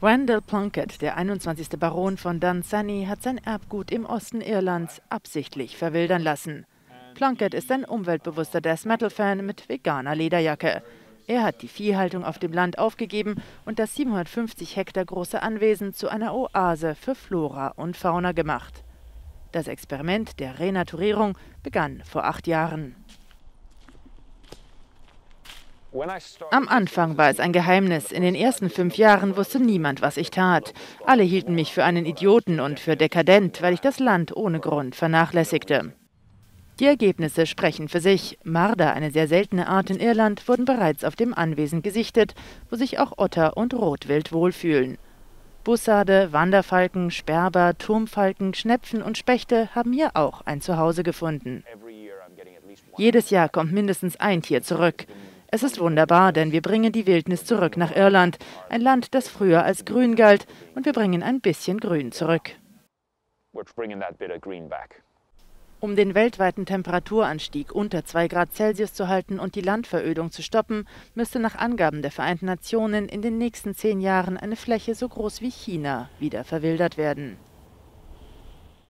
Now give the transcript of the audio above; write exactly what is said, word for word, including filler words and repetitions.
Randall Plunkett, der einundzwanzigste Baron von Dunsany, hat sein Erbgut im Osten Irlands absichtlich verwildern lassen. Plunkett ist ein umweltbewusster Death-Metal-Fan mit veganer Lederjacke. Er hat die Viehhaltung auf dem Land aufgegeben und das siebenhundertfünfzig Hektar große Anwesen zu einer Oase für Flora und Fauna gemacht. Das Experiment der Renaturierung begann vor acht Jahren. Am Anfang war es ein Geheimnis. In den ersten fünf Jahren wusste niemand, was ich tat. Alle hielten mich für einen Idioten und für dekadent, weil ich das Land ohne Grund vernachlässigte. Die Ergebnisse sprechen für sich. Marder, eine sehr seltene Art in Irland, wurden bereits auf dem Anwesen gesichtet, wo sich auch Otter und Rotwild wohlfühlen. Bussarde, Wanderfalken, Sperber, Turmfalken, Schnepfen und Spechte haben hier auch ein Zuhause gefunden. Jedes Jahr kommt mindestens ein Tier zurück. Es ist wunderbar, denn wir bringen die Wildnis zurück nach Irland, ein Land, das früher als grün galt, und wir bringen ein bisschen Grün zurück. Um den weltweiten Temperaturanstieg unter zwei Grad Celsius zu halten und die Landverödung zu stoppen, müsste nach Angaben der Vereinten Nationen in den nächsten zehn Jahren eine Fläche so groß wie China wieder verwildert werden.